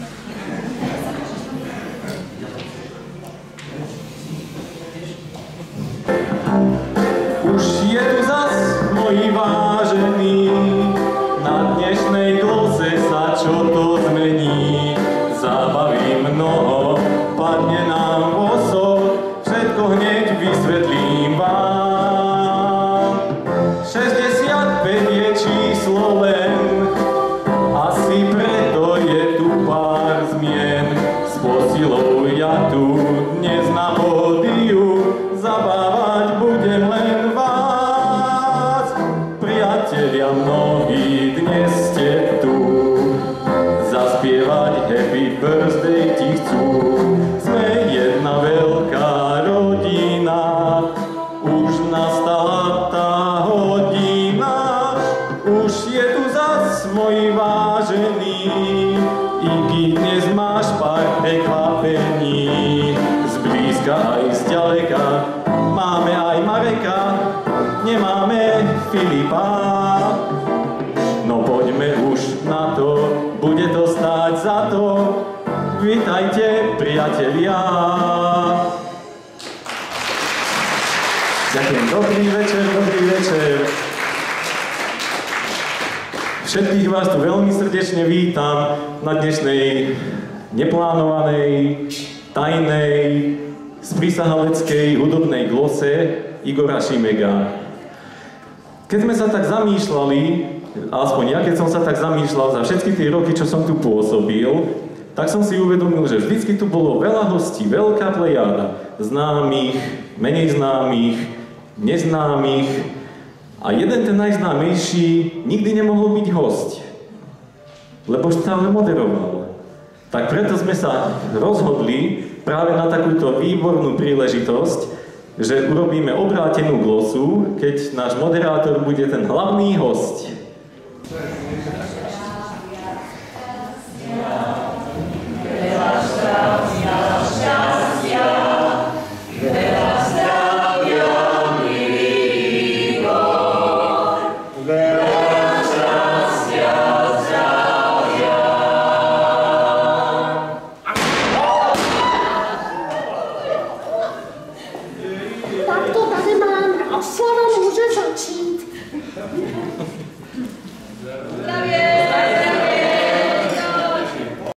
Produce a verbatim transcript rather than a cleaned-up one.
Už je tu zas, moji vážení, na dnešnej glose sa čo to zmení. Zábaví mnoho, padne nám voso, všetko hneď vysvetlím vám. šesťdesiatpäť je číslo len, asi preto je tu pár zmien. S posilou ja tu dnes na pódiu zabávať budem len vás. Priatelia mnohí, dnes ste tu, zaspievať happy birthday ti chcú. Sme jedna veľká rodina, už nastala tá hodina. Už je tu zas, moji vážení, i keď dnes máš pár prekvapení. Zblízka aj zďaleka, máme aj Mareka, nemáme Filipa. No poďme už na to, bude to stáť za to. Vítajte, priatelia. Ďakujem, dobrý večer, dobrý večer. Všetkých vás tu veľmi srdečne vítam na dnešnej neplánovanej, tajnej, sprisahaleckej hudobnej glose Igora Šimega. Keď sme sa tak zamýšľali, aspoň ja keď som sa tak zamýšľal za všetky tie roky, čo som tu pôsobil, tak som si uvedomil, že vždycky tu bolo veľa hostí, veľká plejáda známych, menej známych, neznámych. A jeden ten najznámejší nikdy nemohol byť hosť, lebo stále moderoval. Tak preto sme sa rozhodli práve na takúto výbornú príležitosť, že urobíme obrátenú glosu, keď náš moderátor bude ten hlavný hosť.